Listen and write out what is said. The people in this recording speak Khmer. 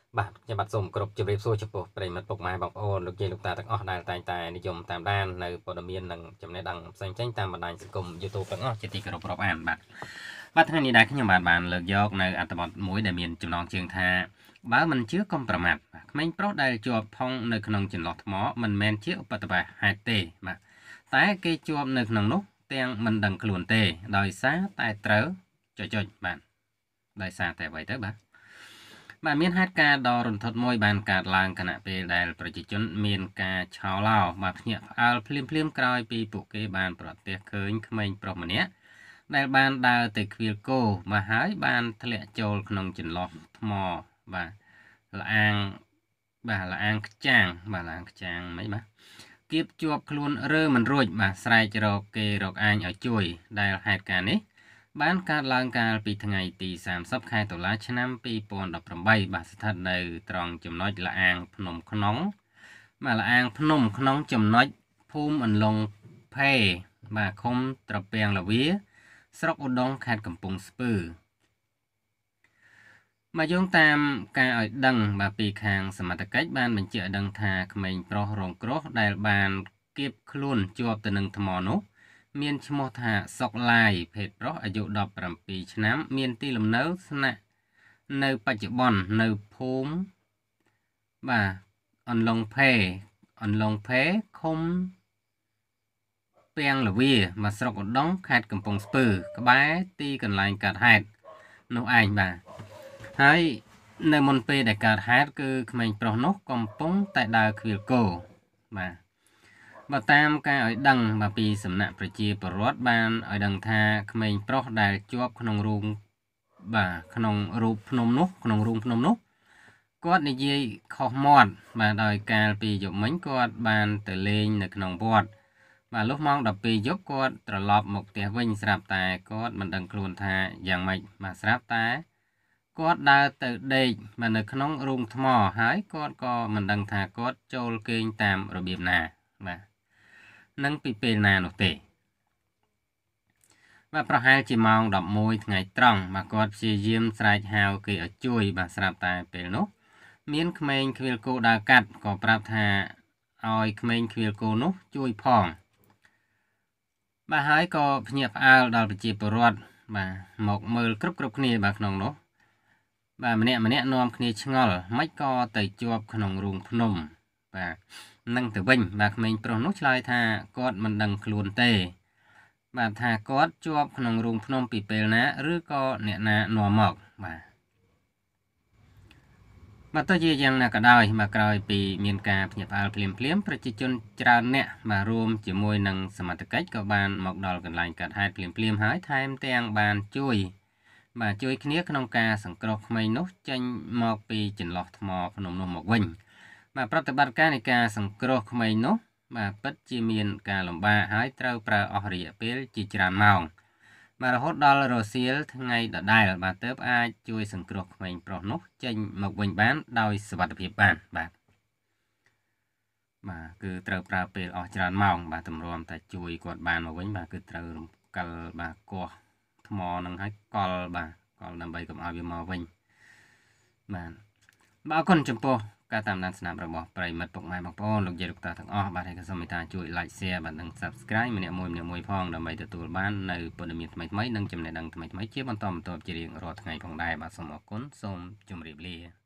បាទខ្ញុំបាទសូមគោរពជម្រាបសួរចំពោះប្រិយមិត្តពុកម៉ែបងប្អូនលោកយាយលោកតាទាំងអស់ដែលតែងតែនិយមតាមដាននៅព័ត៌មាននិងចំណេះដឹងផ្សេងៗតាមបណ្ដាញសង្គម YouTube ទាំងអស់ជាទីគោរពរាប់អានបាទថ្ងៃនេះដែរខ្ញុំបានលើកយកនៅអត្ថបទមួយដែលមានចំណងជើងថាបើមិនជឿកុំប្រមាថក្មេងប្រុសដែលជាប់ផុងនៅក្នុងចន្លោះថ្មមិនមែនជាឧបទ្ទវហេតុទេបាទតែគេជាប់នៅក្នុងនោះទាំងមិនដឹងខ្លួនទេដោយសារតែត្រូវចុចបាទដោយសារតែអ្វីទៅបាទមានហេតុការណ៍ដ៏រន្ធត់មួយបានកើតឡើងខណៈពេលដែលប្រជាជនមានការឆោឡោបាទភ្ញាក់ផ្អើលភ្លាមក្រោយពីពួកគេបានប្រទះឃើញក្មេងប្រុសម្នាក់ដែលបានដើរទៅខ្វៀលគោមកហើយបានធ្លាក់ចូលក្នុងចន្លោះថ្មបាទលអាងខ្ចាងមិនបាទគៀបជាប់ខ្លួនរើមិនរួចបាទស្រែករកគេរកអាញឲ្យជួយដែលហេតុការណ៍នេះបានកើតឡើងកាលពីថ្ងៃទី30ខែតុលាឆ្នាំ2018បាទស្ថិតនៅត្រង់ចំណុចលអាងភ្នំក្នុងចំណុចភូមិអន្លង់ផេបាទឃុំត្រពាំងលាវាស្រុកឧដុង្គខេត្តកំពង់ស្ពឺមកយោងតាមការឲ្យដឹងបាទពីខាងសមត្ថកិច្ចបានបញ្ជាក់ឲ្យដឹងថាក្មេងប្រុសរងគ្រោះដែលបានគៀបខ្លួនជាប់ទៅនឹងថ្មនោះមានឈ្មោះថាសុកឡាយភេទប្រុសអាយុ17ឆ្នាំមានទីលំនៅស្នាក់នៅបច្ចុប្បន្ននៅភូមិបាទអន្លង់ផេឃុំពាំងលាវាមកស្រុកឧដុង្គខេត្តកំពង់ស្ពឺក្បែរទីកន្លែងកើតហេតុនោះឯងបាទហើយនៅមុនពេលដែលកើតហេតុគឺក្មេងប្រុសនោះកំពុងតែដើរខ្វៀលគោបាទតាមការឲ្យដឹងពីសំណាក់ប្រជាពលរដ្ឋបានឲ្យដឹងថាក្មេងប្រុសដែលជាប់ក្នុងរូងក្នុងរូងភ្នំនោះគាត់និយាយខុសមាត់បាទដោយកាលពីយប់មិញគាត់បានទៅលេងនៅក្នុងវត្តបាទលុះម៉ោង12យប់គាត់ត្រឡប់មកផ្ទះវិញស្រាប់តែគាត់មិនដឹងខ្លួនថាយ៉ាងម៉េចបាទស្រាប់តែគាត់ដើរទៅដេកបាទនៅក្នុងរូងថ្មហើយគាត់ក៏មិនដឹងថាគាត់ចូលគេងតាមរបៀបណាបាទនឹងពីពេលណានោះទេបាទប្រហែលជាម៉ោង11ថ្ងៃត្រង់បាទគាត់ព្យាយាមស្រែកហៅគេឲ្យជួយបាទស្រាប់តែពេលនោះមានក្មេងខ្វៀលគោដើរកាត់ក៏ប្រាប់ថាឲ្យក្មេងខ្វៀលគោនោះជួយផងបាទហើយក៏ភ្ញាក់ផ្អើលដល់ប្រជាពលរដ្ឋបាទមកមើលគ្រប់គ្នាបាទក្នុងនោះបាទម្នាក់នាំគ្នាឆ្ងល់មិនក៏ទៅជាប់ក្នុងរូងភ្នំបាទនឹងទៅវិញបាទក្មេងប្រុសនោះឆ្លើយថាគាត់មិនដឹងខ្លួនទេបាទថាគាត់ជាប់ក្នុងរូងភ្នំពីពេលណាឬក៏អ្នកណានាំមកបាទទៅជាយ៉ាងណាក៏ដោយបាទក្រោយពីមានការភ្ញាក់ផ្អើលភ្លាមប្រជាជនច្រើនអ្នកបាទរួមជាមួយនឹងសមត្ថកិច្ចក៏បានមកដល់កន្លែងកើតហេតុភ្លាមហើយថែមទាំងបានជួយគ្នាក្នុងការសង្គ្រោះក្មេងនោះចេញមកពីចន្លោះថ្មភ្នំនោះមកវិញបាទប្រតិបត្តិការនៃការសង្គ្រោះក្មេងនោះបាទពិតជាមានការលំបាកហើយត្រូវប្រើអស់រយៈពេលជាច្រើនម៉ោងបាទរហូតដល់រសៀលថ្ងៃដដែលបាទទើបអាចជួយសង្គ្រោះក្មេងប្រុសនោះចេញមកវិញបានដោយសុវត្ថិភាពបានបាទគឺត្រូវប្រើពេលអស់ច្រើនម៉ោងបាទទម្រាំតែជួយគាត់បានមកវិញបាទគឺត្រូវរំកិលបាទកោះថ្មនឹងឲ្យកលដើម្បីកុំឲ្យវាមកវិញបាទអរគុណចំពោះការតាមដានស្នាមរបស់ប្រិយមិត្តពុកម៉ែបងប្អូនលោកយាយលោកតាទាំងអស់បាទហើយក៏សូមមេត្តាជួយ like share បាទនិង subscribe ម្នាក់មួយផងដើម្បីទទួលបាននៅព័ត៌មានថ្មីនិងចំណេះដឹងថ្មីជាបន្តជារៀងរាល់ថ្ងៃផងដែរបាទសូមអរគុណសូមជម្រាបលា